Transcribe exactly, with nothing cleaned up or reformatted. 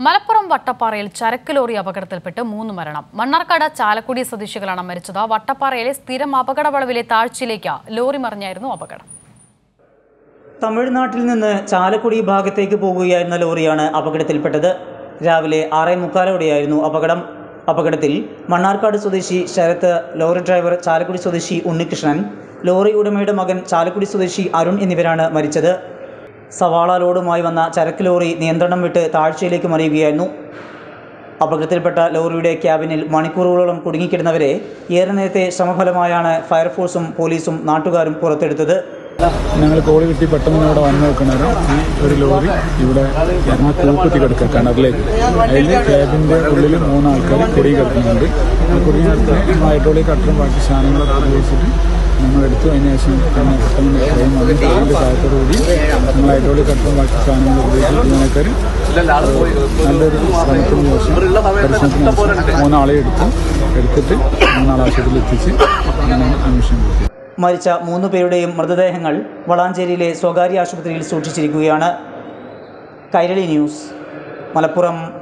മലപ്പുറം വട്ടപ്പാറയിൽ ചരക്ക് ലോറി അപകടത്തിൽപ്പെട്ട് മൂന്ന് മരണം. മണ്ണാർക്കാട് ചാലക്കുടി സ്വദേശികളാണ് മരിച്ചത്. വട്ടപ്പാറയിലെ സ്ഥിരം അപകട വളവിലെ താഴ്ചയിലേക്ക് ലോറി മറിഞ്ഞായിരുന്നു അപകടം. തമിഴ്നാട്ടിൽ നിന്ന് ചാലക്കുടി ഭാഗത്തേക്ക് പോകുകയായിരുന്ന ലോറിയാണ് അപകടത്തിൽപ്പെട്ടത്. രാവിലെ ആറേ മുക്കാലോടെയായിരുന്നു അപകടം. അപകടത്തിൽ മണ്ണാർക്കാട് സ്വദേശി ശരത്ത്, ലോറി ഡ്രൈവർ ചാലക്കുടി സ്വദേശി ഉണ്ണികൃഷ്ണൻ, ലോറി ഉടമയുടെ മകൻ ചാലക്കുടി സ്വദേശി അരുൺ എന്നിവരാണ് മരിച്ചത്. സവാള ലോഡുമായി വന്ന ചരക്ക് ലോറി നിയന്ത്രണം വിട്ട് താഴ്ചയിലേക്ക് മറിയുകയായിരുന്നു. അപകടത്തിൽപ്പെട്ട ലോറിയുടെ ക്യാബിനിൽ മണിക്കൂറുകളോളം കുടുങ്ങിക്കിടന്നവരെ ഏറെ നേരത്തെ ശ്രമഫലമായാണ് ഫയർഫോഴ്സും പോലീസും നാട്ടുകാരും പുറത്തെടുത്തത്. ഞങ്ങൾ കോളി കിട്ടി പെട്ടെന്ന് ഇവിടെ വന്നു നോക്കുന്നത് ഈ ഒരു ലോറി ഇവിടെ ഞങ്ങൾ കൂപ്പത്തി കിടക്കുക കിണറിലേക്ക്. അതിൽ ക്യാബിൻ്റെ ഉള്ളിൽ മൂന്നാൾക്കാർ കുടുങ്ങി കിടക്കുന്നുണ്ട്. ആ കുടുങ്ങി കിടക്കുന്ന ഹൈഡ്രോളിക് കട്ടറും ബാക്കി സാധനങ്ങളൊക്കെ ഉപയോഗിച്ചിട്ട് നമ്മളെടുത്തു. അതിന് ശേഷം പിന്നെ പെട്ടെന്ന് ട്രെയിൻ വന്ന് ട്രെയിനിൻ്റെ സഹായത്തോടുകൂടി നമ്മൾ ഹൈഡ്രോളിക് കട്ടറും ബാക്കി സാധനങ്ങൾ ഉപയോഗിച്ചിട്ട് ഇതിനൊക്കെ നല്ലൊരു ശ്രമത്തിന് ശേഷം പരിശ്രമത്തിന് മൂന്നാളെ എടുത്തു എടുത്തിട്ട് മൂന്നാളെ ആശുപത്രിയിൽ എത്തിച്ച് അങ്ങനെയാണ് അന്വേഷണം കൊടുത്തത്. മരിച്ച മൂന്ന് പേരുടെയും മൃതദേഹങ്ങൾ വളാഞ്ചേരിയിലെ സ്വകാര്യ ആശുപത്രിയിൽ സൂക്ഷിച്ചിരിക്കുകയാണ്. കൈരളി ന്യൂസ്, മലപ്പുറം.